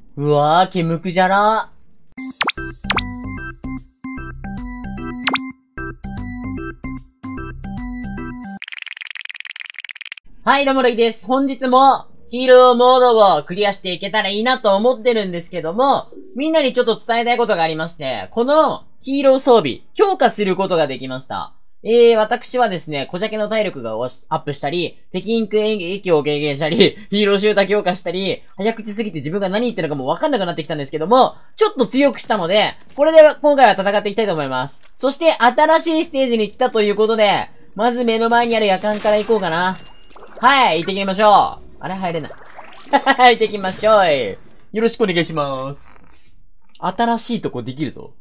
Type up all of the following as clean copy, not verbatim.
うわー、煙くじゃら。はい、どうもレイです。本日もヒーローモードをクリアしていけたらいいなと思ってるんですけども、みんなにちょっと伝えたいことがありまして、このヒーロー装備、強化することができました。私はですね、小ジャケの体力がアップしたり、敵インク影響を軽減したり、ヒーローシューター強化したり、早口すぎて自分が何言ってるのかもわかんなくなってきたんですけども、ちょっと強くしたので、これで今回は戦っていきたいと思います。そして新しいステージに来たということで、まず目の前にある夜間から行こうかな。はい、行ってきましょう。あれ入れない。はい、行ってきましょう。よろしくお願いします。新しいとこできるぞ。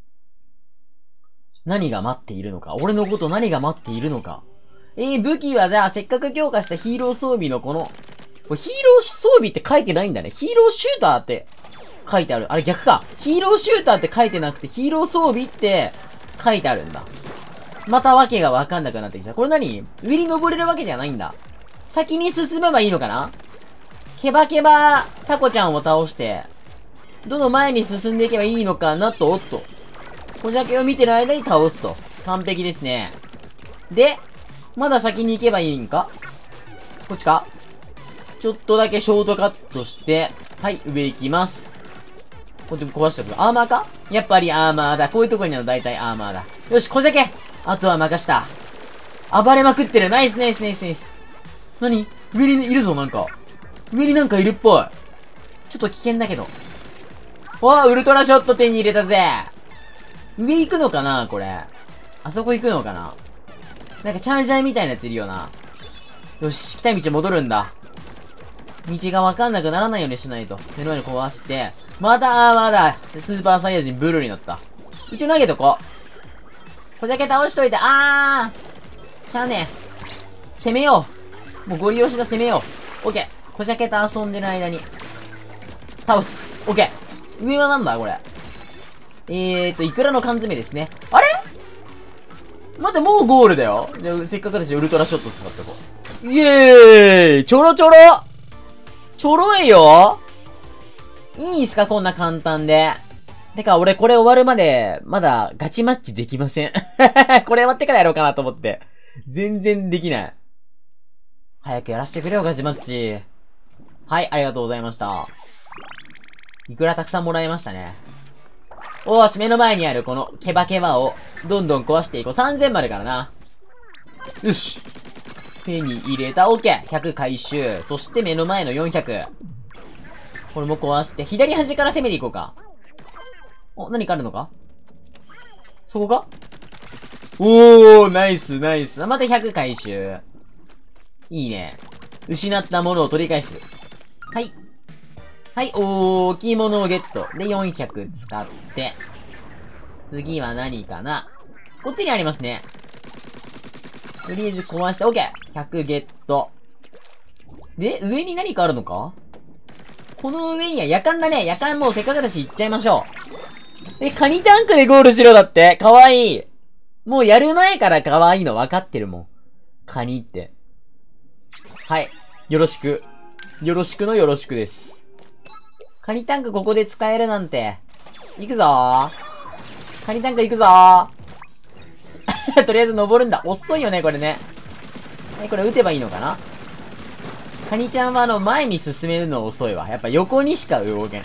何が待っているのか。俺のこと何が待っているのか。武器はじゃあせっかく強化したヒーロー装備のこの、これヒーロー装備って書いてないんだね。ヒーローシューターって書いてある。あれ逆か。ヒーローシューターって書いてなくてヒーロー装備って書いてあるんだ。またわけがわかんなくなってきた。これ何？上に登れるわけじゃないんだ。先に進めばいいのかな？ケバケバタコちゃんを倒して、どの前に進んでいけばいいのかなと、おっと。小ジャケを見てる間に倒すと。完璧ですね。で、まだ先に行けばいいんか？こっちか？ちょっとだけショートカットして、はい、上行きます。これで壊しておく。アーマーか？やっぱりアーマーだ。こういうとこにあるの大体アーマーだ。よし、小ジャケ！あとは任した。暴れまくってる。ナイスナイスナイスナイス。何？上にいるぞ、なんか。上になんかいるっぽい。ちょっと危険だけど。わあ、ウルトラショット手に入れたぜ。上行くのかなこれ。あそこ行くのかな？なんかチャージャーみたいなやついるよな。よし、来た道戻るんだ。道がわかんなくならないようにしないと。目の前に壊して。まだ、スーパーサイヤ人ブルーになった。一応投げとこう。小ジャケ倒しといて、しゃあねえ。攻めよう。もうゴリ押しだ、攻めよう。オッケー。小ジャケと遊んでる間に。倒す。オッケー。上はなんだこれ。イクラの缶詰ですね。あれ待って、もうゴールだよ。で、せっかくだし、ウルトラショット使ってこう。イエーイちょろちょろちょろいよいいっすかこんな簡単で。てか、俺これ終わるまで、まだガチマッチできません。これ終わってからやろうかなと思って。全然できない。早くやらせてくれよ、ガチマッチ。はい、ありがとうございました。いくらたくさんもらいましたね。おーし、目の前にあるこのケバケバをどんどん壊していこう。3000までからな。よし。手に入れた。OK。100回収。そして目の前の400。これも壊して、左端から攻めていこうか。お、何かあるのか？そこか？おー、ナイス、ナイス。また100回収。いいね。失ったものを取り返す。はい。はい、大きいものをゲット。で、400使って。次は何かな？こっちにありますね。とりあえず壊して、OK！ 100ゲット。で、上に何かあるのか？この上には夜間だね。夜間もうせっかくだし行っちゃいましょう。カニタンクでゴールしろだって。かわいい。もうやる前からかわいいの分かってるもん。カニって。はい。よろしく。よろしくのよろしくです。カニタンクここで使えるなんて。行くぞー。カニタンク行くぞー。とりあえず登るんだ。遅いよね、これね。これ撃てばいいのかな？カニちゃんは前に進めるの遅いわ。やっぱ横にしか動けん。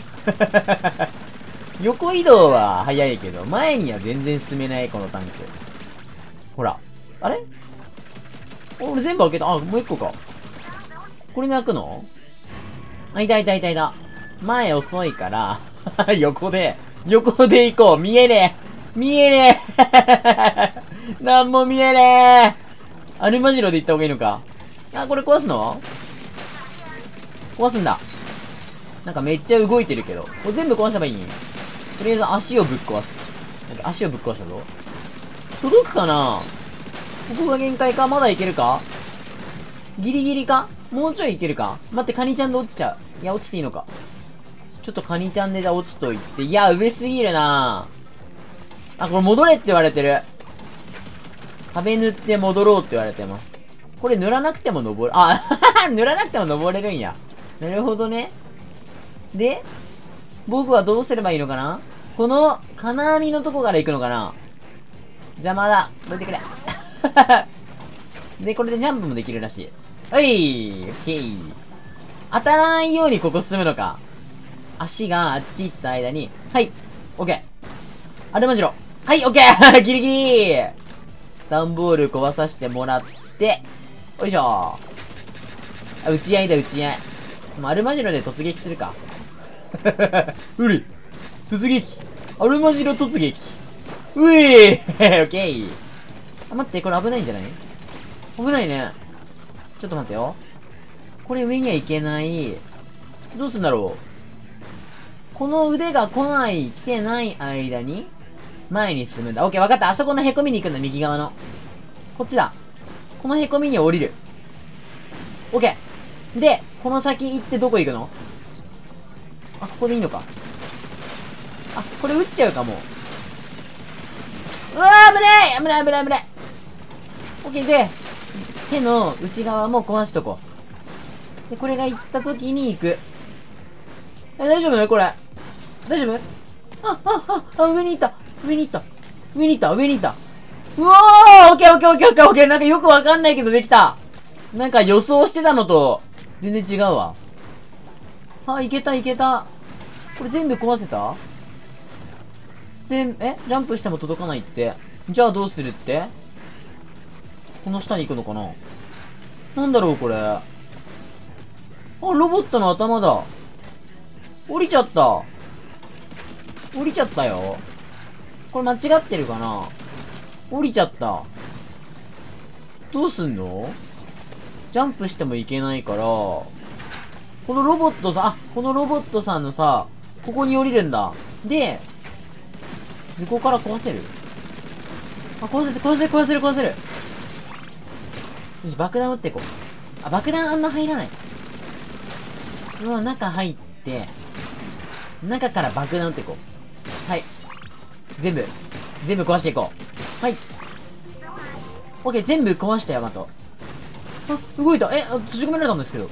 横移動は早いけど、前には全然進めない、このタンク。ほら。あれ？俺全部開けた。あ、もう一個か。これに開くの？いた。前遅いから、横で行こう。見えねえなんも見えねえアルマジロで行った方がいいのか。これ壊すの？壊すんだ。なんかめっちゃ動いてるけど。これ全部壊せばいい？とりあえず足をぶっ壊す。足をぶっ壊したぞ。届くかな？ここが限界か？まだいけるか？ギリギリか？もうちょいいけるか？待って、カニちゃんで落ちちゃう。いや、落ちていいのか。ちょっとカニちゃんでじゃあ落ちといて。いや、上すぎるなぁ。これ戻れって言われてる。壁塗って戻ろうって言われてます。これ塗らなくても塗らなくても登れるんや。なるほどね。で、 僕はどうすればいいのかな？この、金網のとこから行くのかな？邪魔だ。どいてくれ。で、これでジャンプもできるらしい。おい！オッケー。当たらないようにここ進むのか。足があっち行った間に、はい。オッケー。あれまじろ。はい、オッケーギリギリ段ボール壊させてもらって、よいしょあ、打ち合いだ、打ち合い。アルマジロで突撃するか。うり突撃アルマジロ突撃ういオッケー。あ、待って、これ危ないんじゃない？危ないね。ちょっと待ってよ。これ上には行けない。どうすんだろう。この腕が来てない間に、前に進むんだ。オッケー、わかった。あそこの凹みに行くんだ、右側の。こっちだ。この凹みに降りる。オッケー。で、この先行ってどこ行くの？あ、ここでいいのか。あ、これ撃っちゃうかも。うわー、危ない危ない危ない危ない。オッケーで、手の内側も壊しとこう。で、これが行った時に行く。大丈夫ねこれ。大丈夫？上に行った。上に行った。上に行った。上に行った。うわー！オッケーオッケーオッケーオッケーオッケー。なんかよくわかんないけどできた。なんか予想してたのと、全然違うわ。あ、いけたいけた。これ全部壊せた？ジャンプしても届かないって。じゃあどうするって？この下に行くのかな？なんだろうこれ。あ、ロボットの頭だ。降りちゃった。降りちゃったよ。これ間違ってるかな？降りちゃった。どうすんの？ジャンプしてもいけないから、このロボットさ、このロボットさんのさ、ここに降りるんだ。で、ここから壊せる？あ、壊せる、壊せる、壊せる、壊せる。よし、爆弾撃っていこう。あ、爆弾あんま入らない。うわ、中入って、中から爆弾撃っていこう。はい。全部壊していこう。はい。オッケー、全部壊したよ、マト。あ、動いた。閉じ込められたんですけど。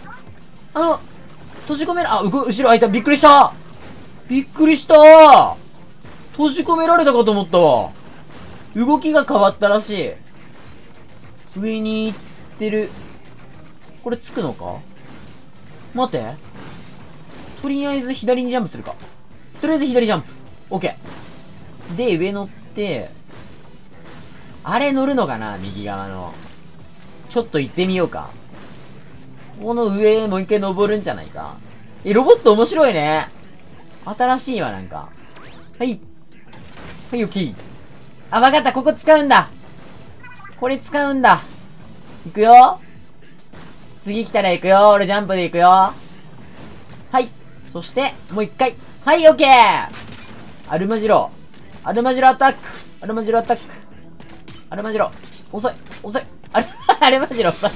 閉じ込めら、後ろ開いた。びっくりしたびっくりした閉じ込められたかと思ったわ。動きが変わったらしい。上に行ってる。これつくのか？待って。とりあえず左にジャンプするか。とりあえず左ジャンプ。オッケー。で、上乗って、あれ乗るのかな？右側の。ちょっと行ってみようか。この上、もう一回登るんじゃないか？ロボット面白いね。新しいわ、なんか。はい。はい、オッケー。あ、わかった。ここ使うんだ。これ使うんだ。行くよ。次来たら行くよ。俺ジャンプで行くよ。はい。そして、もう一回。はい、オッケー。アルマジロ。アルマジロアタック。アルマジロアタック。アルマジロ。遅い。遅い。アルマジロ遅い。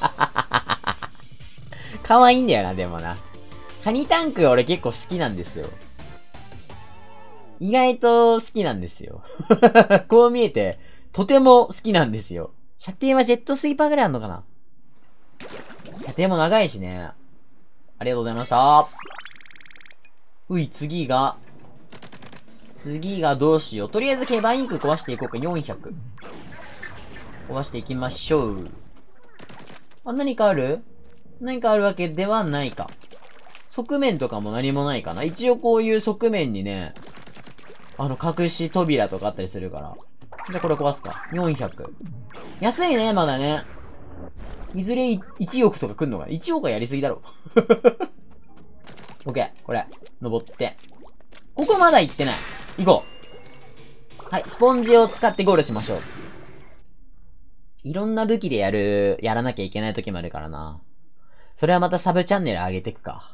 可愛いんだよな、でもな。カニタンク俺結構好きなんですよ。意外と好きなんですよ。こう見えて、とても好きなんですよ。射程はジェットスイーパーぐらいあんのかな？射程も長いしね。ありがとうございました。次がどうしよう。とりあえずケバインク壊していこうか。400。壊していきましょう。あ、何かあるわけではないか。側面とかも何もないかな。一応こういう側面にね、隠し扉とかあったりするから。じゃあこれ壊すか。400。安いね、まだね。いずれ1億とか来んのかな？ 1 億はやりすぎだろ。オッケー。これ、登って。ここまだ行ってない。行こう。はい、スポンジを使ってゴールしましょう。いろんな武器でやらなきゃいけない時もあるからな。それはまたサブチャンネル上げてくか。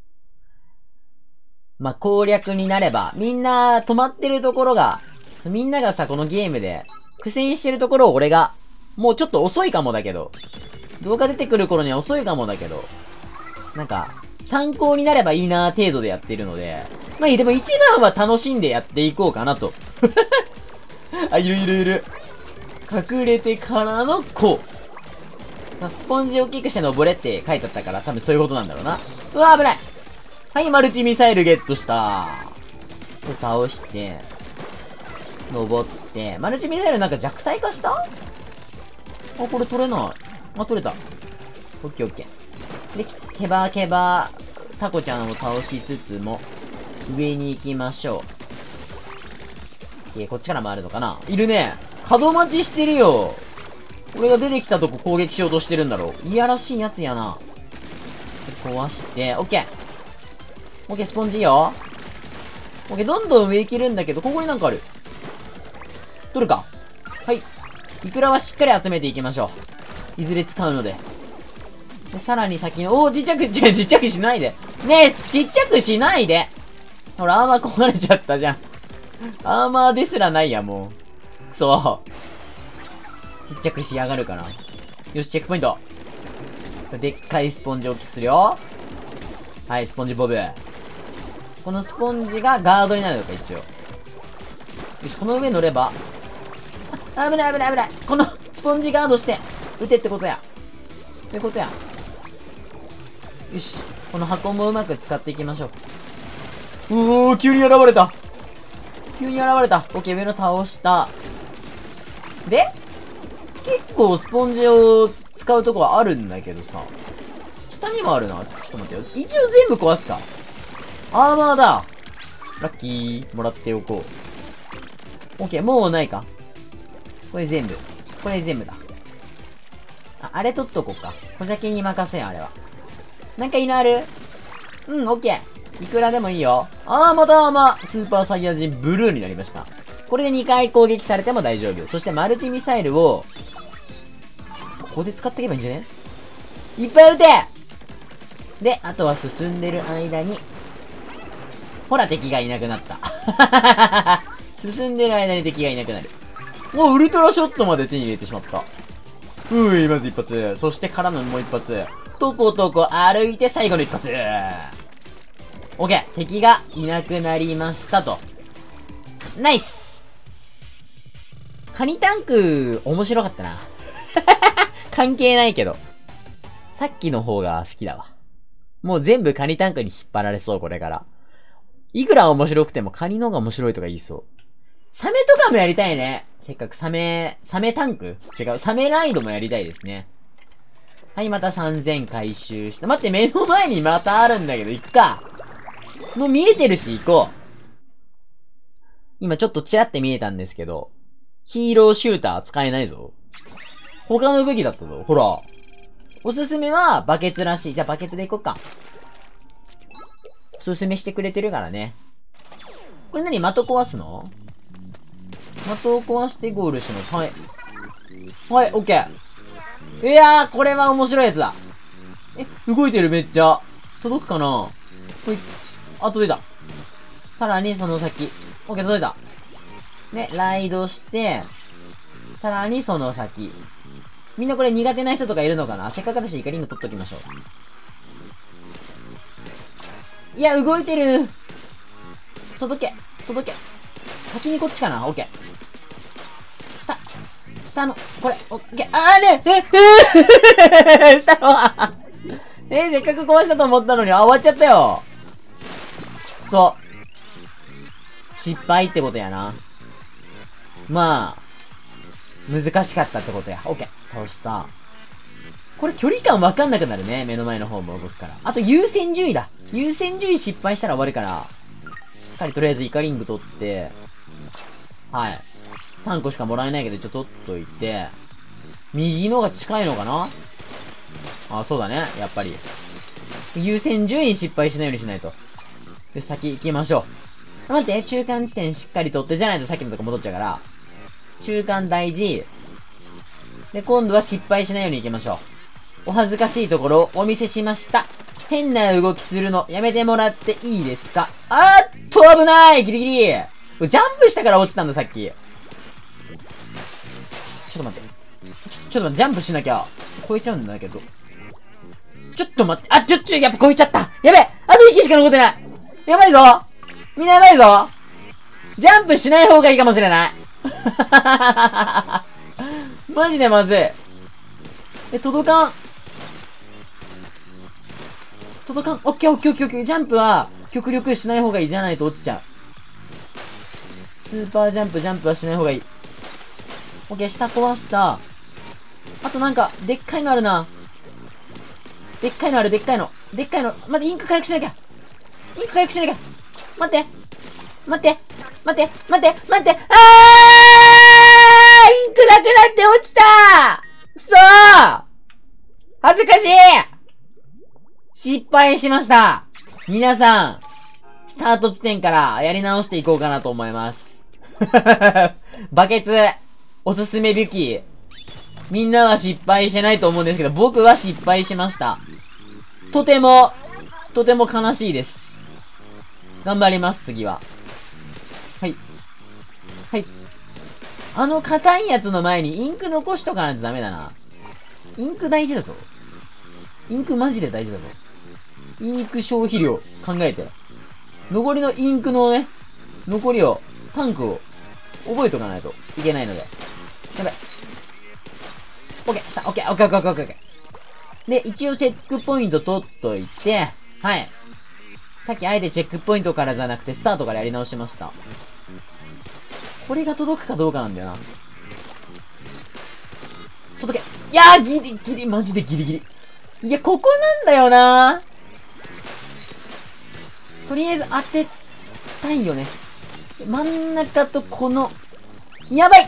まあ、攻略になれば、みんな止まってるところが、みんながさ、このゲームで苦戦してるところを俺が、もうちょっと遅いかもだけど、動画出てくる頃には遅いかもだけど、なんか、参考になればいいな程度でやってるので、まあでも一番は楽しんでやっていこうかなと。あ、いる。隠れてからのこう。スポンジを大きくして登れって書いてあったから多分そういうことなんだろうな。うわ、危ない。 はい、マルチミサイルゲットした。で、倒して、登って、マルチミサイルなんか弱体化した？あ、これ取れない。あ、取れた。オッケーオッケー。で、ケバケバ、タコちゃんを倒しつつも、上に行きましょう。こっちから回るのかな？いるね。角待ちしてるよ。俺が出てきたとこ攻撃しようとしてるんだろう。いやらしいやつやな。壊して、オッケー。オッケー、スポンジいいよ。オッケー、どんどん上行けるんだけど、ここになんかある。取るか。はい。イクラはしっかり集めていきましょう。いずれ使うので。で、さらに先の、ちっちゃくしないで。ねえ、ちっちゃくしないで。ほら、アーマー壊れちゃったじゃん。アーマーですらないや、もう。くそ。ちっちゃくしやがるかな。よし、チェックポイント。でっかいスポンジを大きくするよ。はい、スポンジボブ。このスポンジがガードになるのか、一応。よし、この上乗れば。あ、危ない危ない危ない。このスポンジガードして、撃てってことや。そういうことや。よし。この箱もうまく使っていきましょう。急に現れた。急に現れた。オッケー、上の倒した。で結構スポンジを使うとこはあるんだけどさ。下にもあるな。ちょっと待ってよ。一応全部壊すか。アーマーだ。ラッキー。もらっておこう。オッケー、もうないか。これ全部。これ全部だ。あれ取っとこうか。小邪気に任せよ、あれは。なんかいいのある？うん、オッケー。いくらでもいいよ。またスーパーサイヤ人ブルーになりました。これで2回攻撃されても大丈夫。そしてマルチミサイルを、ここで使っていけばいいんじゃね？いっぱい撃て！で、あとは進んでる間に、ほら敵がいなくなった。進んでる間に敵がいなくなる。もうウルトラショットまで手に入れてしまった。まず一発。そしてからのもう一発。とことこ歩いて最後の一発。オッケー。敵がいなくなりましたと。ナイス！カニタンク、面白かったな。関係ないけど。さっきの方が好きだわ。もう全部カニタンクに引っ張られそう、これから。いくら面白くてもカニの方が面白いとか言いそう。サメとかもやりたいね。せっかくサメタンク？違う。サメライドもやりたいですね。はい、また3000回収して。待って、目の前にまたあるんだけど、行くか。もう見えてるし、行こう。今ちょっとチラって見えたんですけど、ヒーローシューター使えないぞ。他の武器だったぞ。ほら。おすすめはバケツらしい。じゃあバケツで行こうか。おすすめしてくれてるからね。これ何？的壊すの？的を壊してゴールします。はい。はい、オッケー。いやー、これは面白いやつだ。動いてるめっちゃ。届くかな？ほい。あ、届いた。さらにその先。オッケー、届いた。ね、ライドして、さらにその先。みんなこれ苦手な人とかいるのかな？せっかくだしイカリング取っときましょう。いや、動いてる。届け。先にこっちかな？オッケー。下の、これ、オッケー。下の、せっかく壊したと思ったのに、終わっちゃったよ。そう。失敗ってことやな。まあ、難しかったってことや。オッケー。倒した。これ距離感わかんなくなるね。目の前の方も動くから。あと優先順位だ。優先順位失敗したら終わるから。しっかりとりあえずイカリング取って、はい。3個しかもらえないけど、取っといて、右のが近いのかな？あ、そうだね。やっぱり。優先順位失敗しないようにしないと。で、先行きましょう。待って、中間地点しっかり取って、じゃないとさっきのとこ戻っちゃうから。中間大事。で、今度は失敗しないように行きましょう。お恥ずかしいところをお見せしました。変な動きするのやめてもらっていいですか？危ないギリギリ。ジャンプしたから落ちたんだ、さっき。ちょっと待って。ちょっと待って、ジャンプしなきゃ、超えちゃうんだけど。ちょっと待って、やっぱ超えちゃった。やべえ、あと1機しか残ってない。やばいぞ。みんなやばいぞ。ジャンプしない方がいいかもしれない。マジでまずい。届かん。 届かん。オッケーオッケーオッケーオッケー。ジャンプは、極力しない方がいい。じゃないと落ちちゃう。スーパージャンプはしない方がいい。オッケー、下壊した。あとなんか、でっかいのあるな。でっかいの。待って、インク回復しなきゃ。待って。あー！インクなくなって落ちた！くそー！恥ずかしい！失敗しました。皆さん、スタート地点からやり直していこうかなと思います。バケツ、おすすめ武器。みんなは失敗してないと思うんですけど、僕は失敗しました。とても悲しいです。頑張ります、次は。はい。硬いやつの前にインク残しとかないとダメだな。インク大事だぞ。インクマジで大事だぞ。インク消費量考えて。残りのインクのね、残りを、タンクを覚えとかないといけないので。やばい。オッケー、した、オッケー。で、一応チェックポイント取っといて、はい。さっきあえてチェックポイントからじゃなくてスタートからやり直しました。これが届くかどうかなんだよな。届け。いやー、ギリ、マジでギリギリ。いや、ここなんだよな。とりあえず当てたいよね。真ん中とこの、やばい。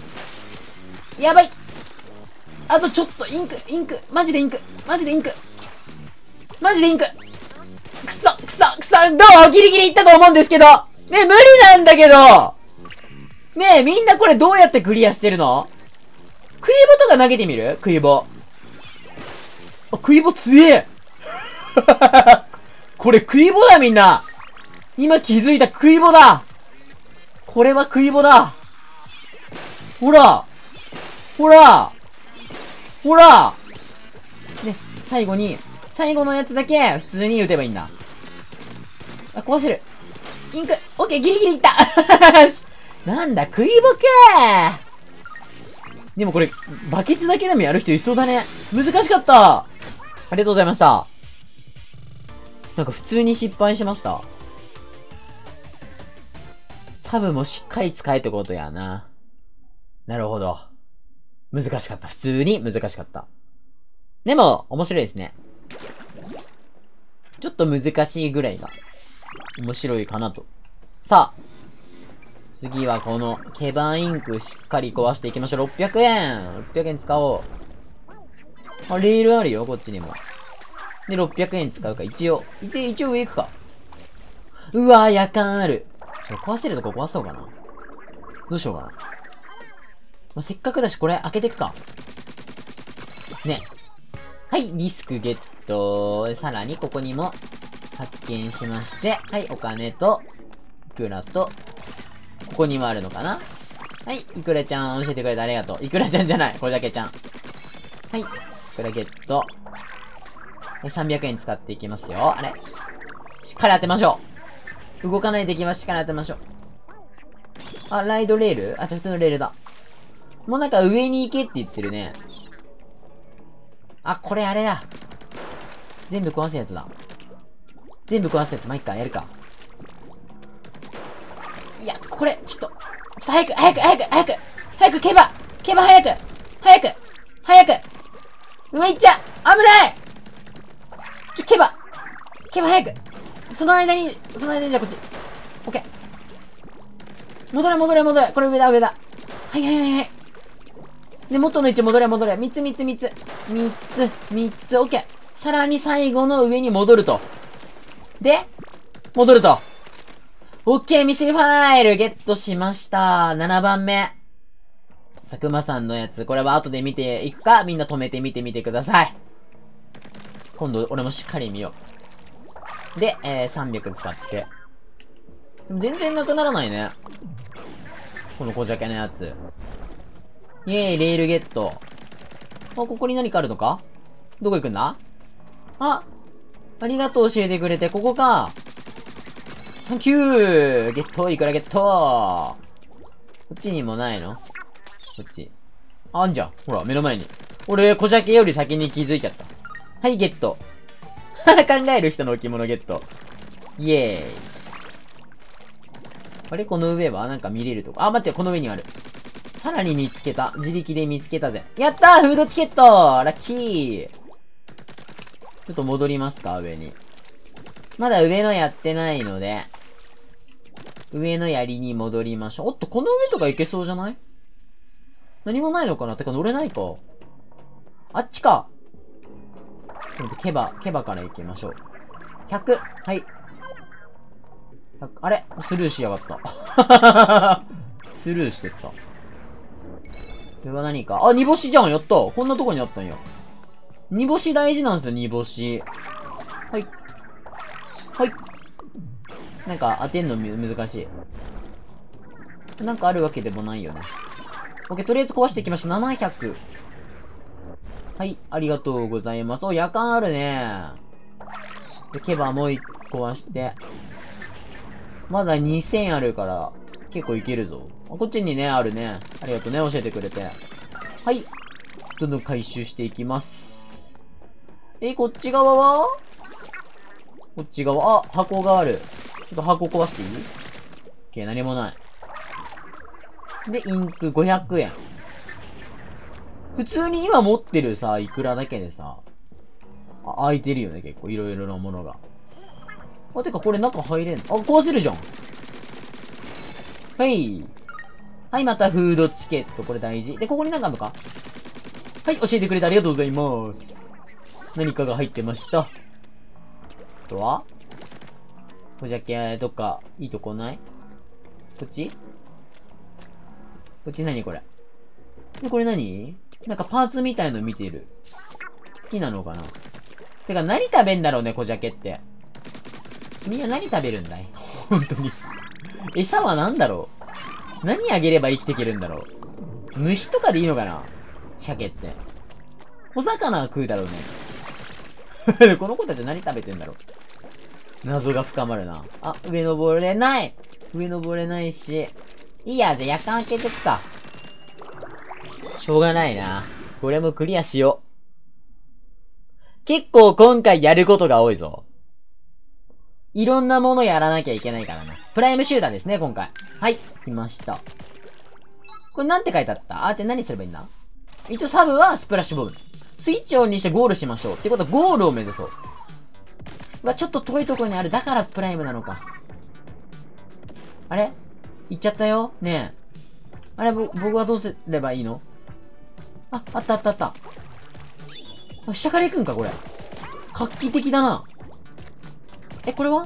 あとちょっと、インク。マジでインク。くそどうギリギリいったと思うんですけどね、無理なんだけどねえ、みんなこれどうやってクリアしてるの？クイボとか投げてみる？クイボ。あ、クイボ強えこれクイボだみんな。今気づいたクイボだ。これはクイボだ。ほらね、最後のやつだけ普通に撃てばいいんだ。あ、壊せる。インク、オッケー、ギリギリいったなんだ、クイボかでもこれ、バケツだけでもやる人いそうだね。難しかった。ありがとうございました。なんか普通に失敗しました。サブもしっかり使えってことやな。なるほど。難しかった。普通に難しかった。でも、面白いですね。ちょっと難しいぐらいが、面白いかなと。さあ。次はこの、ケバンインクしっかり壊していきましょう。600円 !600 円使おう。あ、レールあるよ、こっちにも。で、600円使うか。一応上行くか。うわー、夜間ある。壊せるとこ壊そうかな。どうしようかな。まあ、せっかくだし、これ開けていくか。ね。はい、リスクゲット。さらに、ここにも、発見しまして。はい、お金と、いくらと、ここにもあるのかな。はい、いくらちゃん教えてくれてありがとう。いくらちゃんじゃない。これだけちゃん。はい、いくらゲット。300円使っていきますよ。あれ。しっかり当てましょう。動かないでいきます。しっかり当てましょう。あ、ライドレール？あ、普通のレールだ。もうなんか上に行けって言ってるね。あ、これあれだ。全部壊すやつだ。まあ、いっか、やるか。いや、これ、ちょっと早く、ケバ早く上行っちゃ危ない。ケバ早く。その間に、じゃあこっち。オッケー。戻れ。これ上だ。はい。で、元の位置戻れ。3つ。オッケー。さらに最後の上に戻ると。で、戻ると。オッケー、ミステリーファイルゲットしました。7番目。佐久間さんのやつ、これは後で見ていくか、みんな止めて見てみてください。今度、俺もしっかり見よう。で、300使って。でも全然なくならないね。この小ジャケのやつ。イェーイ、レールゲット。あ、ここに何かあるのか？どこ行くんだ？ありがとう教えてくれて、ここか。サンキューゲットいくらゲットこっちにもないの？こっち。あんじゃん。ほら、目の前に。俺、小ジャケより先に気づいちゃった。はい、ゲット。 考える人の置物ゲット。イエーイ。あれこの上はなんか見れるとこ。あ、待って、この上にある。さらに見つけた。自力で見つけたぜ。やったーフードチケットラッキー。ちょっと戻りますか、上に。まだ上のやってないので、上の槍に戻りましょう。おっと、この上とか行けそうじゃない？何もないのかな？てか乗れないか。あっちか。ケバから行きましょう。100。はい。あれスルーしやがった。スルーしてった。これは何か。あ、煮干しじゃんやったこんなとこにあったんや。煮干し大事なんですよ、煮干し。はい。はい。なんか当てんの難しい。なんかあるわけでもないよね。オッケー、とりあえず壊していきましょう。700。はい、ありがとうございます。お、夜間あるね。で、ケバもう一個壊して。まだ2000あるから、結構いけるぞ。こっちにね、あるね。ありがとうね、教えてくれて。はい。どんどん回収していきます。こっち側はこっち側、あ、箱がある。ちょっと箱壊していい？ OK、何もない。で、インク500円。普通に今持ってるさ、いくらだけでさ、空いてるよね、結構。いろいろなものが。あ、てかこれ中入れんの？あ、壊せるじゃん。はい。はい、またフードチケット。これ大事。で、ここになんかあるのか？はい、教えてくれてありがとうございます。何かが入ってました。あとはこれじゃけ、どっか、いいとこない？こっち何これ？で、これ何？なんかパーツみたいの見てる。好きなのかな？てか何食べんだろうね、小鮭って。君は何食べるんだい？本当に。餌は何だろう？何あげれば生きていけるんだろう？虫とかでいいのかな？鮭って。小魚は食うだろうね。この子たち何食べてんだろう？謎が深まるな。あ、上登れない！上登れないし。いいや、じゃあ夜間開けとくか。しょうがないな。これもクリアしよう。結構今回やることが多いぞ。いろんなものやらなきゃいけないからな。プライム集団ですね、今回。はい、来ました。これなんて書いてあった？あーって何すればいいんだ？一応サブはスプラッシュボム。スイッチオンにしてゴールしましょう。ってことはゴールを目指そう。ちょっと遠いところにある。だからプライムなのか。あれ？行っちゃったよ。ねえ。あれ、僕はどうすればいいの？あ、あったあったあった。あ、下から行くんか、これ。画期的だな。これは？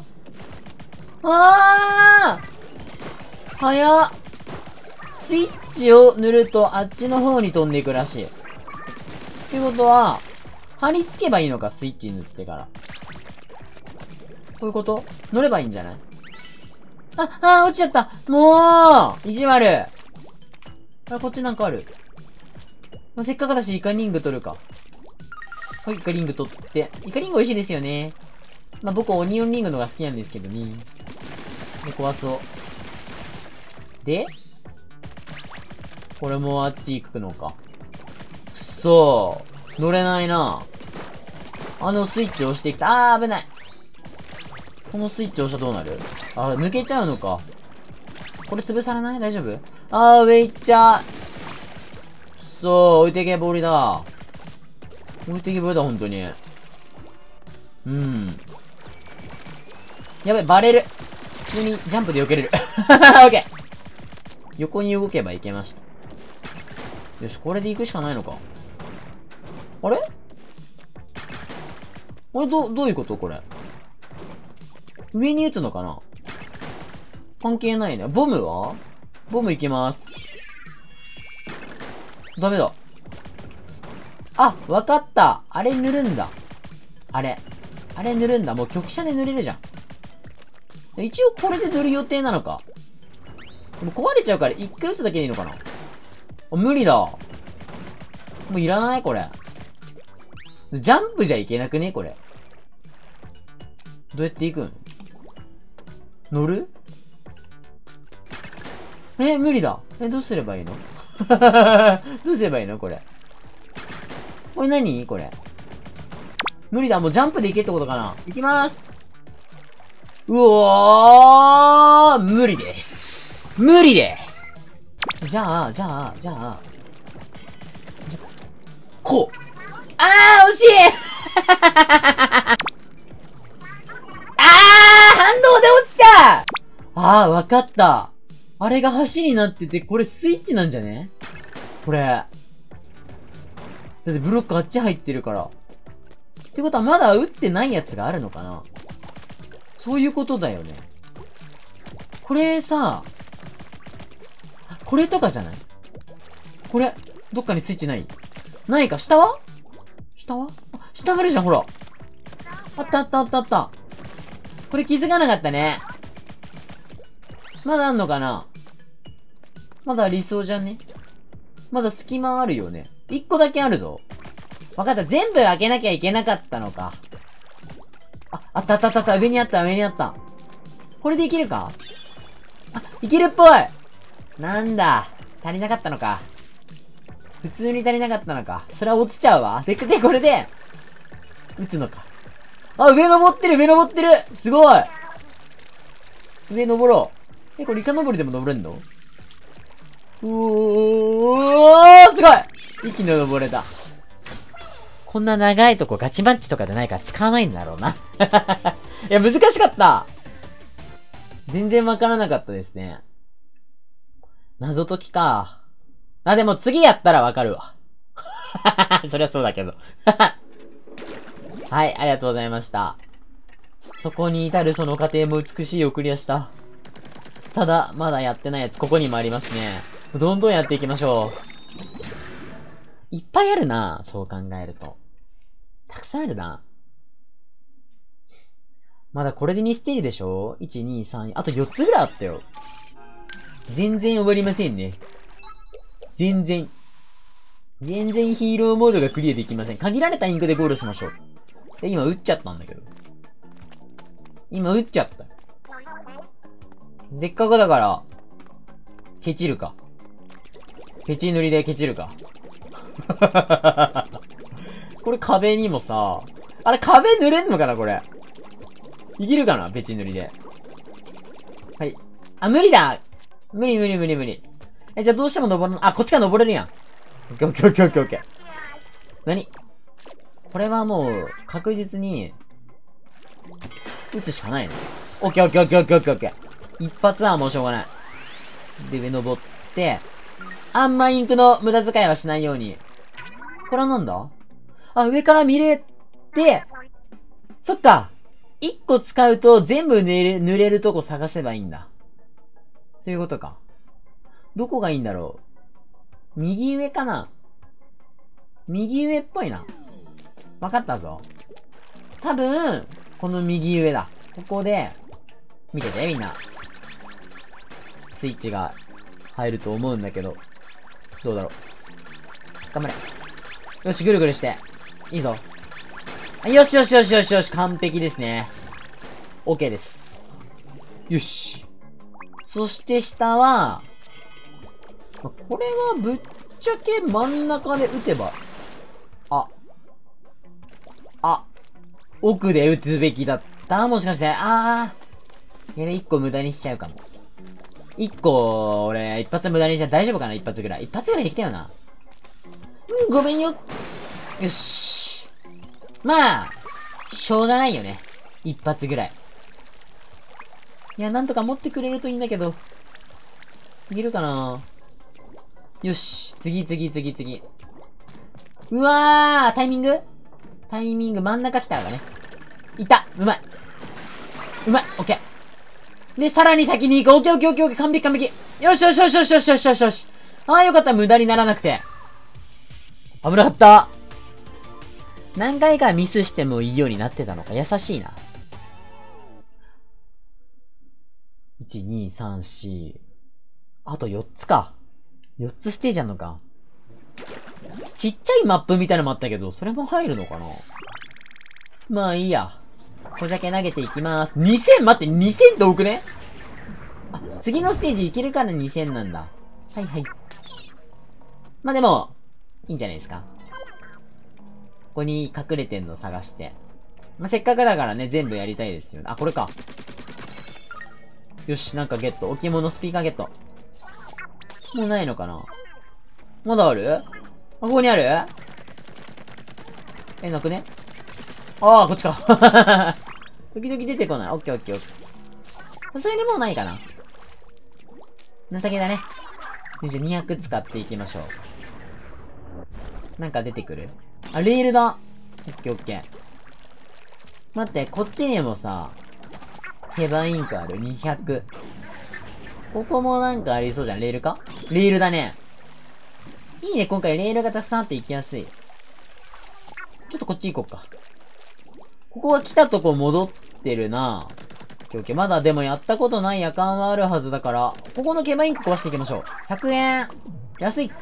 早っ。スイッチを塗るとあっちの方に飛んでいくらしい。ってことは、貼り付けばいいのか、スイッチ塗ってから。こういうこと？乗ればいいんじゃない？落ちちゃった。もう意地悪。あれ、こっちなんかある。せっかくだし、イカリング取るか。はい、イカリング取って。イカリング美味しいですよね。僕、オニオンリングのが好きなんですけどね。で、壊そう。で、これもあっち行くのか。くそー。乗れないな。スイッチ押してきた。危ない。このスイッチ押したらどうなる？抜けちゃうのか。これ潰されない？大丈夫？上行っちゃう。くそー。置いてけぼりだ。置いてけぼりだ、ほんとに。やべ、バレる。普通にジャンプで避けれる。オッケー。横に動けばいけました。よし、これで行くしかないのか。あれどういうことこれ。上に撃つのかな？関係ないね。ボムは？ボム行きます。ダメだ。あ、わかった。あれ塗るんだ。あれ塗るんだ。もう局者で塗れるじゃん。一応これで塗る予定なのか。でも壊れちゃうから一回撃つだけでいいのかな？無理だ。もういらないこれ。ジャンプじゃいけなくねこれ。どうやって行くん？乗る？無理だ。どうすればいいの？どうすればいいのこれ。これ何これ。 無理だ、もうジャンプで行けってことかな。行きまーす。うおー無理です。無理です。じゃあ、こう。あー惜しい反動で落ちちゃう。あー、わかった。あれが橋になってて、これスイッチなんじゃね？これ。だってブロックあっち入ってるから。ってことはまだ打ってないやつがあるのかな？そういうことだよね。これさ、これとかじゃない？これ、どっかにスイッチないか？下はあ、下あるじゃん、ほら。あった。これ気づかなかったね。まだあんのかな？まだ理想じゃね？まだ隙間あるよね。1個だけあるぞ。わかった。全部開けなきゃいけなかったのか。あった。上にあった。これでいけるか？あ、いけるっぽい。なんだ。足りなかったのか。普通に足りなかったのか。それは落ちちゃうわ。で、これで、打つのか。あ、上登ってるすごい上登ろう。これイカ登りでも登れんの？すごい一気に登れた。こんな長いとこガチマッチとかでないから使わないんだろうな。いや、難しかった。全然わからなかったですね。謎解きか。あ、でも次やったらわかるわ。そりゃそうだけど。はい、ありがとうございました。そこに至るその過程も美しいをクリアした。ただ、まだやってないやつ、ここにもありますね。どんどんやっていきましょう。いっぱいあるな、そう考えると。たくさんあるな。まだこれで2ステージでしょ？ 1、2、3、あと4つぐらいあったよ。全然終わりませんね。全然ヒーローモードがクリアできません。限られたインクでゴールしましょう。今撃っちゃったんだけど。せっかくだから、ケチるか。ケチ塗りでケチるか。これ壁にもさ、あれ壁塗れんのかなこれ。いけるかなペチ塗りで。はい。あ、無理だ無理。じゃあどうしても登るの？あ、こっちから登れるやん。オッケー。何？これはもう、確実に、撃つしかないの。オッケー。一発はもうしょうがない。で、上登って、あんまインクの無駄遣いはしないように。これはなんだ？あ、上から見れて、そっか。一個使うと全部塗れるとこ探せばいいんだ。そういうことか。どこがいいんだろう。右上かな？右上っぽいな。わかったぞ。多分、この右上だ。ここで、見てて、みんな。スイッチが入ると思うんだけど。どうだろう。頑張れ。よし、ぐるぐるして。いいぞ。よし。完璧ですね。OK です。よし。そして下は、これはぶっちゃけ真ん中で撃てば、奥で撃つべきだったもしかして。やべ、1個無駄にしちゃうかも。1個、俺、一発無駄にしちゃう。大丈夫かな？一発ぐらいできたよな。ごめんよ。よし。まあ、しょうがないよね。一発ぐらい。いや、なんとか持ってくれるといいんだけど。いけるかな？よし。次。うわー、タイミング真ん中来たからね。いった。うまい。オッケー。で、さらに先に行く。オッケー。完璧。よし。よかった。無駄にならなくて。危なかった。何回かミスしてもいいようになってたのか。優しいな。1、2、3、4。あと4つか。4つステージあんのか。ちっちゃいマップみたいなのもあったけど、それも入るのかな？まあいいや。小鮭投げていきます。2000？ 待って、2000って多くね？あ、次のステージいけるから2000なんだ。はい。まあでも、いいんじゃないですか。 こに隠れてんの探して。まあ、せっかくだからね、全部やりたいですよね。あ、これか。よし、なんかゲット。置物スピーカーゲット。もうないのかな？まだある？あ、ここにある？え、なくね？ああ、こっちか。時々出てこない。オッケーオッケーオッケー。それでもうないかな。情けだね。よし、200使っていきましょう。なんか出てくる？あ、レールだ。オッケーオッケー。待って、こっちにもさ、ヘバインクある。200。ここもなんかありそうじゃん。レールか？レールだね。いいね、今回レールがたくさんあって行きやすい。ちょっとこっち行こうか。ここは来たとこ戻ってるな。オッケー。まだでもやったことない夜間はあるはずだから、ここのケバインク壊していきましょう。100円。安い。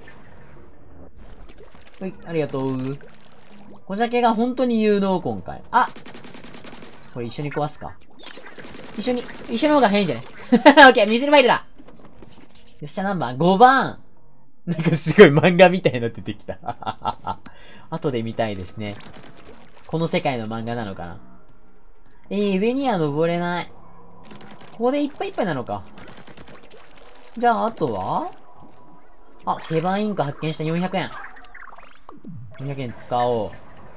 はい、ありがとう。小鮭が本当に有能今回。あ！これ一緒に壊すか。一緒の方が早いんじゃね？オッケー、水に参るだ。よっしゃ、何番？ 5 番。なんかすごい漫画みたいなの出てきた。後で見たいですね。この世界の漫画なのかな。上には登れない。ここでいっぱいいっぱいなのか。じゃあ、あとはあ、ケバインク発見した400円。400円使おう。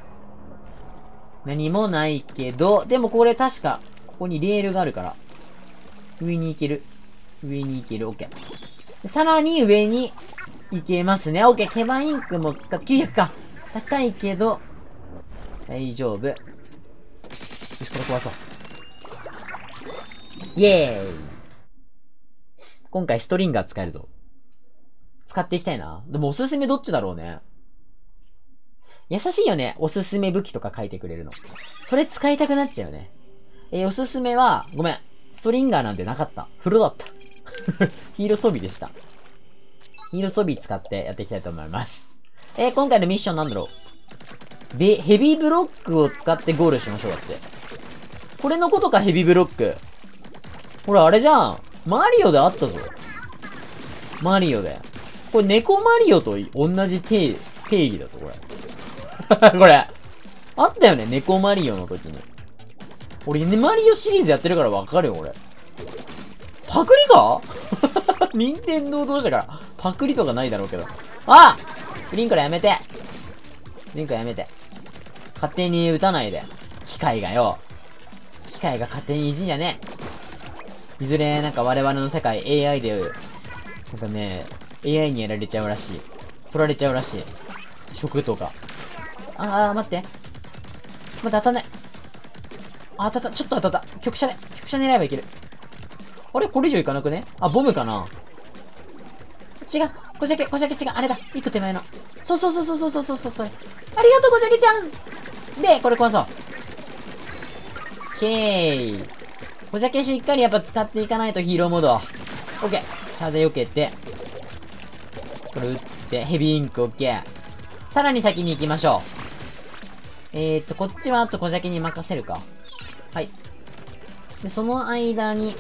何もないけど、でもこれ確か、ここにレールがあるから。上に行ける。上に行ける。オッケー。さらに上に行けますね。オッケー。ケバインクも使って、900か。高いけど、大丈夫。よし、これ壊そう。イエーイ。今回ストリンガー使えるぞ。使っていきたいな。でもおすすめどっちだろうね。優しいよね。おすすめ武器とか書いてくれるの。それ使いたくなっちゃうよね。おすすめは、ごめん。ストリンガーなんてなかった。風呂だった。ヒーロー装備でした。ヒーロー装備使ってやっていきたいと思います。今回のミッションなんだろう。ヘビーブロックを使ってゴールしましょうだって。これのことか、ヘビーブロック。ほら、あれじゃん。マリオであったぞ。マリオで。これ、猫マリオと同じ定義だぞ、これ。これ。あったよね、猫マリオの時に。俺、マリオシリーズやってるからわかるよ、俺。パクリか？任天堂同士だから、パクリとかないだろうけど。あ！リンクラやめて。リンクラやめて。勝手に撃たないで。機械がよ。機械が勝手にいじんじゃねえ。いずれ、なんか我々の世界 AI で、なんかね、AI にやられちゃうらしい。取られちゃうらしい。食とか。待って。待って、当たんない。当たった。ちょっと当たった。局舎狙えばいける。あれこれ以上いかなくね？あ、ボムかな？違う。小鮭違う。あれだ。一個手前の。そう。ありがとう、小鮭ちゃん。で、これ壊そう。オッケー。小鮭しっかりやっぱ使っていかないとヒーローモード。オッケー。チャージャー避けて。これ撃って、ヘビーインクオッケー。さらに先に行きましょう。こっちはあと小鮭に任せるか。はい。で、その間に、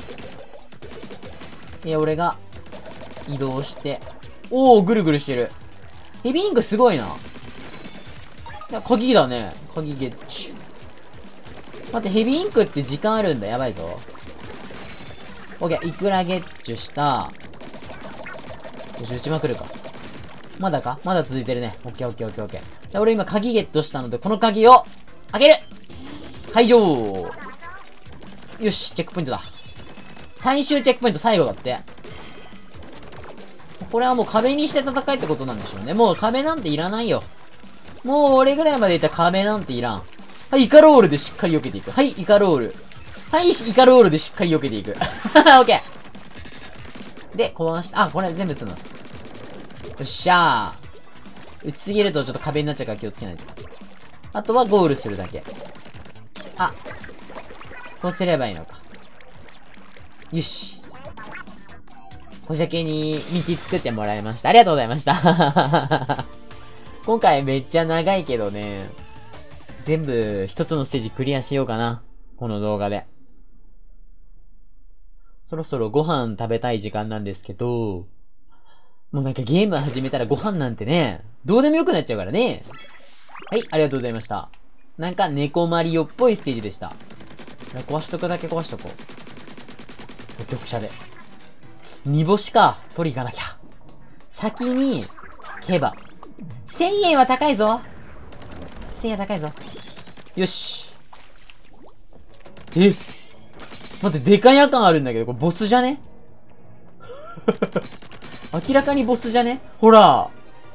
俺が移動して、ぐるぐるしてる。ヘビーインクすごいな。いや、鍵だね。鍵ゲッチュ。待って、ヘビーインクって時間あるんだ。やばいぞ。オッケー、いくらゲッチュした。よし、撃ちまくるか。まだ続いてるね。オッケー。で、俺今鍵ゲットしたので、この鍵を、開ける！解除！よし、チェックポイントだ。最終チェックポイント最後だって。これはもう壁にして戦いってことなんでしょうね。もう壁なんていらないよ。もう俺ぐらいまでいったら壁なんていらん。はい、イカロールでしっかり避けていく。はい、イカロール。はい、イカロールでしっかり避けていく。オッケー。で、壊した。これ全部撃つの。よっしゃー。撃ちすぎるとちょっと壁になっちゃうから気をつけないと。あとはゴールするだけ。こうすればいいのか。よし。小鮭に道作ってもらいました。ありがとうございました。今回めっちゃ長いけどね。全部一つのステージクリアしようかな。この動画で。そろそろご飯食べたい時間なんですけど、もうなんかゲーム始めたらご飯なんてね、どうでもよくなっちゃうからね。 はい、ありがとうございました。なんか、猫マリオっぽいステージでした。壊しとくだけ壊しとこう。局舎で。煮干しか、取り行かなきゃ。先に、ケバ。1000円は高いぞ。1000円は高いぞ。よし。待って、でかい夜感あるんだけど、これボスじゃね明らかにボスじゃねほら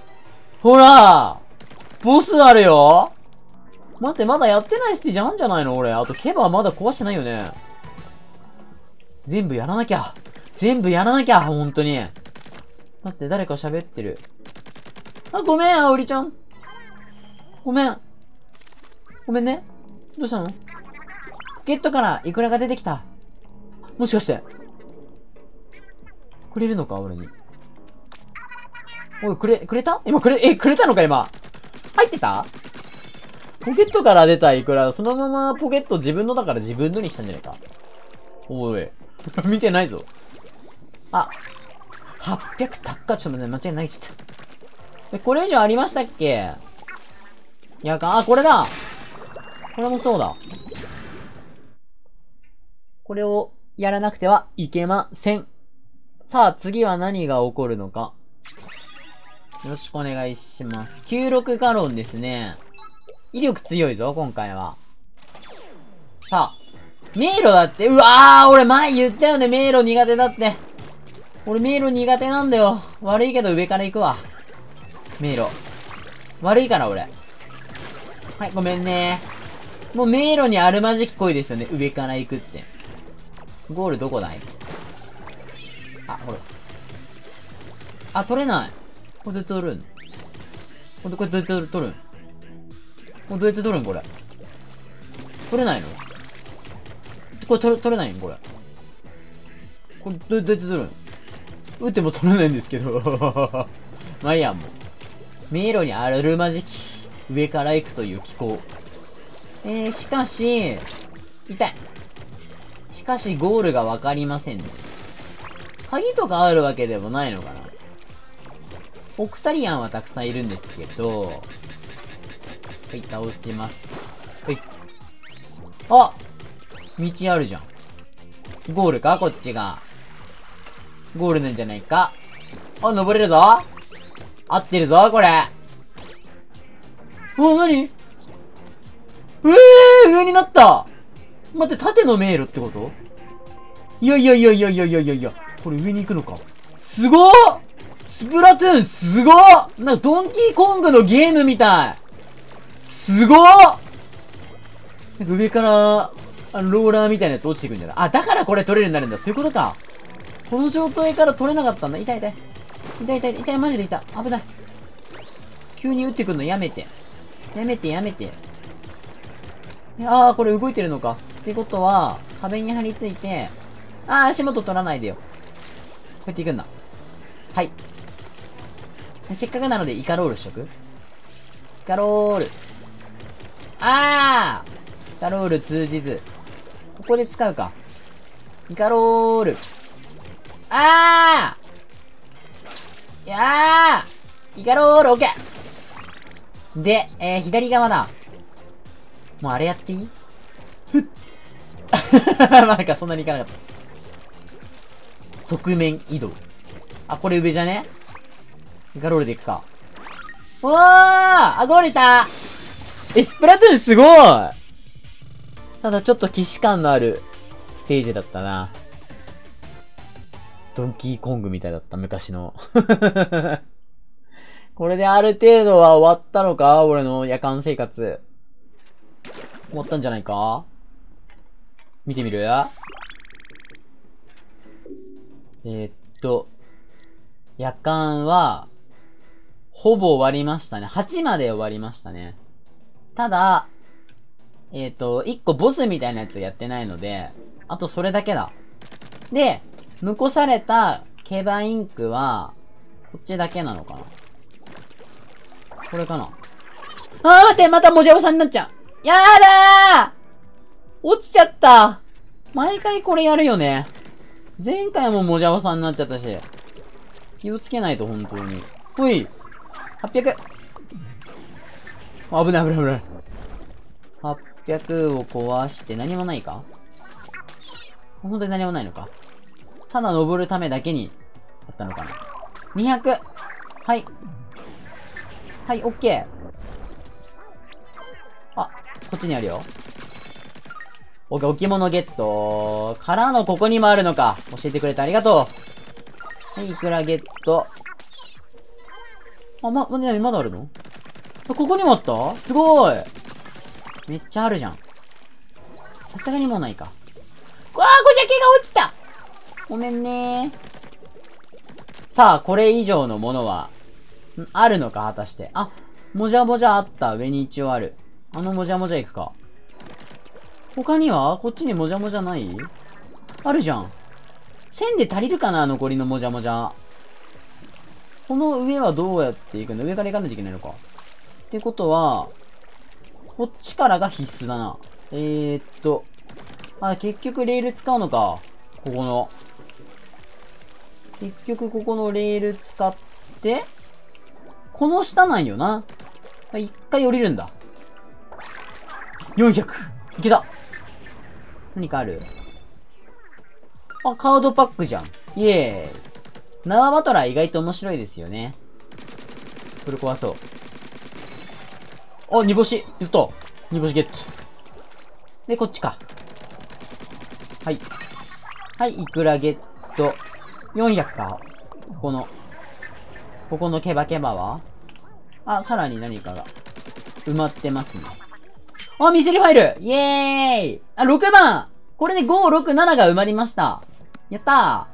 ボスあるよ待って、まだやってないステージあんじゃないの俺。あと、ケバまだ壊してないよね。全部やらなきゃ。ほんとに。待って、誰か喋ってる。あ、ごめん、あおりちゃん。ごめんね。どうしたの？助っ人からイクラが出てきた。もしかして。くれるのか俺に。おい、くれた今くれたのか今。入ってた？ポケットから出たイクラ、そのままポケット自分のだから自分のにしたんじゃないか。おい。見てないぞ。あ。800高っ。ちょっとね、間違いないちゃった。これ以上ありましたっけ？これだ。これもそうだ。これをやらなくてはいけません。さあ、次は何が起こるのか。よろしくお願いします。96ガロンですね。威力強いぞ、今回は。さあ、迷路だって。うわー、俺前言ったよね、迷路苦手だって。俺迷路苦手なんだよ。悪いけど上から行くわ。迷路。悪いから俺。はい、ごめんね。もう迷路にあるまじき恋ですよね、上から行くって。ゴールどこだい？あ、ほら。あ、取れない。これで取るん？これどうやって取るん？これどうやって取るんこれ。取れないの？これ取れないんこれ。これどうやって取るん？撃っても取れないんですけど。まあいいや、もう。迷路にあるまじき、上から行くという機構。しかし、痛い。しかし、ゴールがわかりませんね。鍵とかあるわけでもないのかな。オクタリアンはたくさんいるんですけど、はい、倒します。はい。あ！道あるじゃん。ゴールかこっちが。ゴールなんじゃないか。あ、登れるぞ。合ってるぞ、これ。なに？上になった。待って、縦の迷路ってこと？いや。これ上に行くのか。すごー！スプラトゥーンすごー！なんかドンキーコングのゲームみたい。すごー！なんか上から、ローラーみたいなやつ落ちてくるんじゃない？あ、だからこれ取れるようになるんだ。そういうことか。この状態から取れなかったんだ。痛い、マジで痛い。危ない。急に撃ってくるのやめて。やめて。これ動いてるのか。ってことは、壁に張り付いて、足元取らないでよ。こうやって行くんだ。はい。せっかくなのでイカロールしとく？イカロール。イカロール通じず。ここで使うか。イカロール。イカロール、オッケー。で、左側だ。もうあれやっていい？ふっ。なんかそんなにいかなかった。側面移動。これ上じゃね？イカロールで行くか。ゴールした！スプラトゥーンすごい！ただちょっと既視感のあるステージだったな。ドンキーコングみたいだった、昔の。これである程度は終わったのか？俺の夜間生活。終わったんじゃないか？見てみる？夜間は、ほぼ終わりましたね。8まで終わりましたね。ただ、1個ボスみたいなやつやってないので、あとそれだけだ。で、残されたケバインクは、こっちだけなのかな。これかな。待って、またもじゃおさんになっちゃう。やだー！落ちちゃった。毎回これやるよね。前回ももじゃおさんになっちゃったし。気をつけないと、本当に。ほい。800。 危ない危ない危ない。800を壊して何もないか？本当に何もないのか？ただ登るためだけにあったのかな？ 200！ はい。はい、オッケー。あ、こっちにあるよ。オッケー、置物ゲット。からのここにもあるのか。教えてくれてありがとう。はい、いくらゲット。あ、まだあるの？ここにもあった？すごい。めっちゃあるじゃん。さすがにもうないか。うわー、こじゃけが落ちた！ごめんねー。さあ、これ以上のものは、あるのか、果たして。あ、もじゃもじゃあった。上に一応ある。あのもじゃもじゃ行くか。他にはこっちにもじゃもじゃない？あるじゃん。1000で足りるかな、残りのもじゃもじゃ。この上はどうやって行くんだ？上から行かないといけないのか。ってことは、こっちからが必須だな。あ、結局レール使うのか。ここの。結局ここのレール使って、この下なんよな。一回降りるんだ。400! いけた！何かある？あ、カードパックじゃん。イエーイ。縄バトラー意外と面白いですよね。これ怖そう。あ、煮干しやった！煮干しゲット。で、こっちか。はい。はい、いくらゲット。400か。ここのケバケバは？あ、さらに何かが埋まってますね。あ、ミステリーファイル！イエーイ！あ、6番！これで5、6、7が埋まりました。やった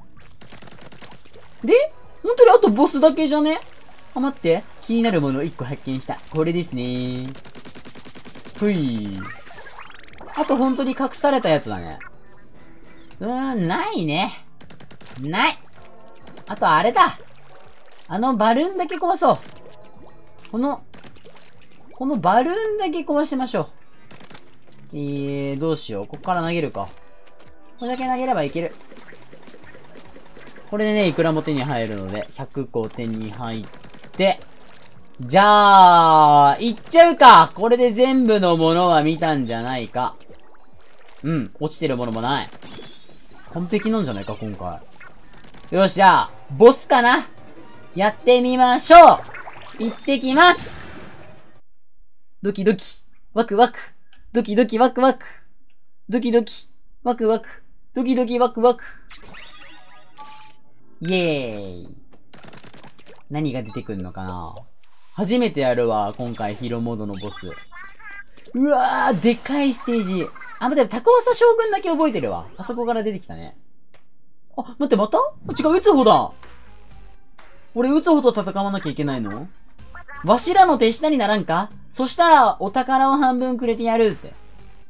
ー。で、本当にあとボスだけじゃね？あ、待って。気になるものを1個発見した。これですねー。ふい。あと本当に隠されたやつだね。ないね。ない。あとあれだ。あのバルーンだけ壊そう。このバルーンだけ壊しましょう。どうしよう。こっから投げるか。これだけ投げればいける。これでね、いくらも手に入るので、100個手に入って、じゃあ、いっちゃうか。これで全部のものは見たんじゃないか。うん、落ちてるものもない。完璧なんじゃないか、今回。よし、じゃあ、ボスかな。やってみましょう。行ってきます。ドキドキ、ワクワク、ドキドキワクワク、ドキドキ、ワクワク、ドキドキワクワク。イエーイ。何が出てくるのかな？初めてやるわ、今回ヒーローモードのボス。うわー、でかいステージ。あ、待って、タコワサ将軍だけ覚えてるわ。あそこから出てきたね。あ、待って、また？違う、撃つ方だ。俺、撃つ方と戦わなきゃいけないの？わしらの手下にならんか？そしたら、お宝を半分くれてやるって。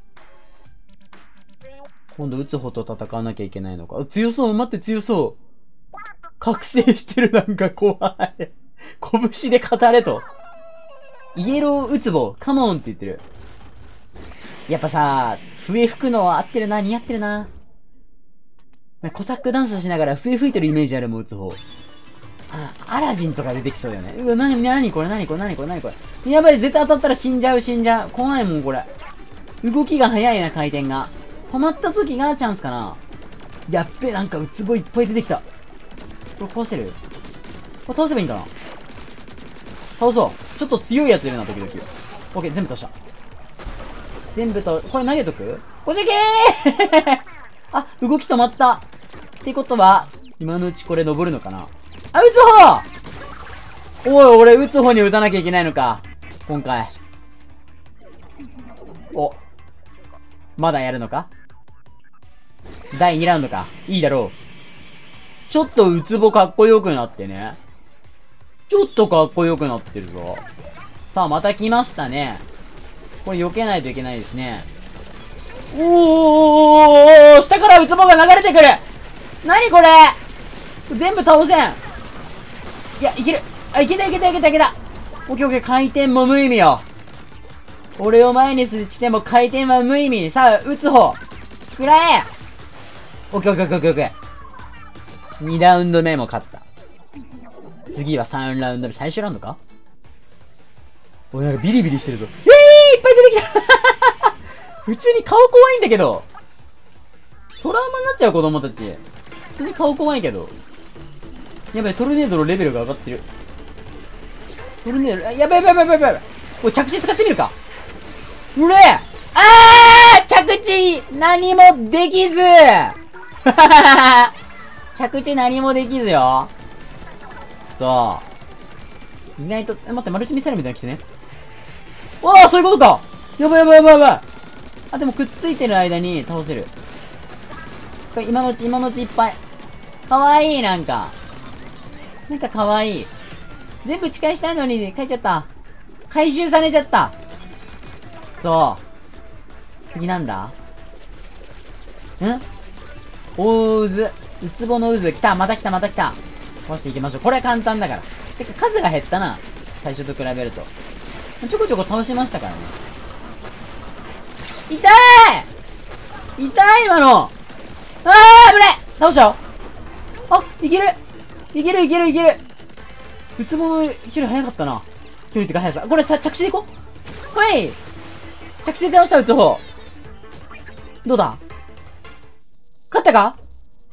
今度、撃つ方と戦わなきゃいけないのか。強そう、待って、強そう。覚醒してる、なんか怖い。拳で語れと。イエローウツボ、カモンって言ってる。やっぱさ、笛吹くの合ってるな、似合ってるな。コサックダンスしながら笛吹いてるイメージあるもん、打つ方。あ、アラジンとか出てきそうだよね。うわ、なにこれ。やばい、絶対当たったら死んじゃう。怖いもん、これ。動きが早いな、回転が。止まった時がチャンスかな。やっべ、なんかウツボいっぱい出てきた。これ壊せる？これ倒せばいいんかな？倒そう。ちょっと強いやついるな、時々。オッケー、全部倒した。これ投げとく？こじゃけーあ、動き止まった。ってことは、今のうちこれ登るのかな？あ、撃つ方！おい、俺撃つ方に撃たなきゃいけないのか。今回。お。まだやるのか？第2ラウンドか。いいだろう。ちょっとウツボかっこよくなってね。ちょっとかっこよくなってるぞ。さあ、また来ましたね。これ避けないといけないですね。おー、下からウツボが流れてくる。なにこれ？全部倒せん。いや、いける。あ、いけた。オッケーオッケー、回転も無意味よ。俺を前にしても回転は無意味。さあ、撃つ方。食らえ。オッケー。2ラウンド目も勝った。次は3ラウンド目。最終ラウンドか？ おい、なんかビリビリしてるぞ。いっぱい出てきた普通に顔怖いんだけど。トラウマになっちゃう子供たち。普通に顔怖いけど。やばい、トルネードのレベルが上がってる。トルネード、やばい。これ着地使ってみるか。うれ着地何もできず着地何もできずよ。さあ。意外と、待って、マルチミサイルみたいなの来てね。わあ、そういうことか。やばい。あ、でもくっついてる間に倒せる。これ今のうちいっぱい。かわいい、なんかかわいい。全部打ち返したいのに、帰っちゃった。回収されちゃった。そう。次なんだ大渦。ウツボの渦。来た。また来た。壊していきましょう。これは簡単だから。てか、数が減ったな。最初と比べると。ちょこちょこ倒しましたからね。痛い今の。危ねえ。倒しちゃおう。あ、いける。ウツボの距離早かったな。距離ってか速さ。これさ、着地でいこう。はい。着地で倒した、ウツボ。どうだ勝ったか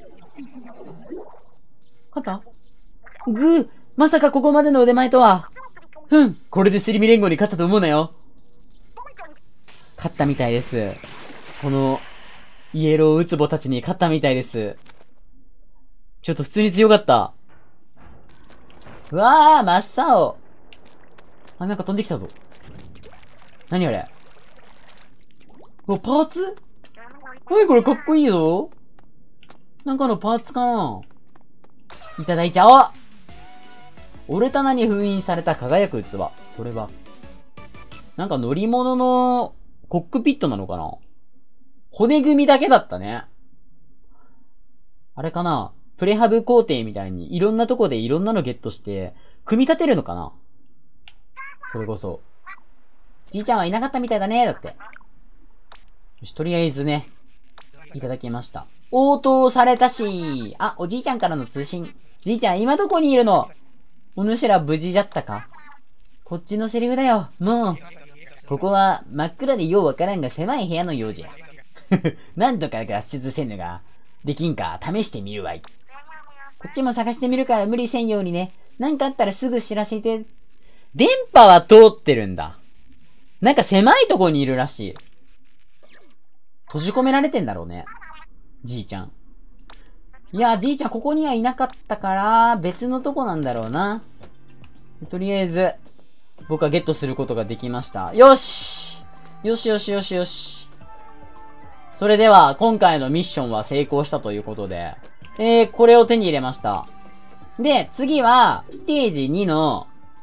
まさかここまでの腕前とは。これですり身連合に勝ったと思うなよ。勝ったみたいです。この、イエローウツボたちに勝ったみたいです。ちょっと普通に強かった。うわー、真っ青。あ、なんか飛んできたぞ。何あれ。パーツこれかっこいいぞ。なんかのパーツかないただいちゃおう。オルタナに封印された輝く器。それは。なんか乗り物のコックピットなのかな。骨組みだけだったね。あれかな、プレハブ工程みたいにいろんなとこでいろんなのゲットして、組み立てるのかな。それこそ。じいちゃんはいなかったみたいだね、だって。よし、とりあえずね、いただきました。応答されたし、あ、おじいちゃんからの通信。じいちゃん今どこにいるの？お主ら無事じゃったか？こっちのセリフだよ、もう。ここは真っ暗でようわからんが狭い部屋のようじゃ。なんとか脱出せぬが、できんか試してみるわい。こっちも探してみるから無理せんようにね。なんかあったらすぐ知らせて。電波は通ってるんだ。なんか狭いとこにいるらしい。閉じ込められてんだろうね。じいちゃん。いや、じいちゃんここにはいなかったから、別のとこなんだろうな。とりあえず、僕はゲットすることができました。よし！よし。それでは、今回のミッションは成功したということで、これを手に入れました。で、次は、ステージ2の、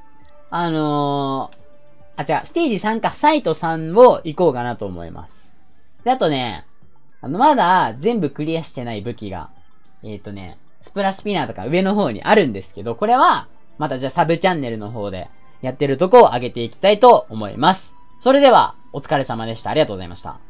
ステージ3か、サイト3を行こうかなと思います。で、あとね、まだ全部クリアしてない武器が、スプラスピナーとか上の方にあるんですけど、これは、またじゃあサブチャンネルの方でやってるとこを上げていきたいと思います。それでは、お疲れ様でした。ありがとうございました。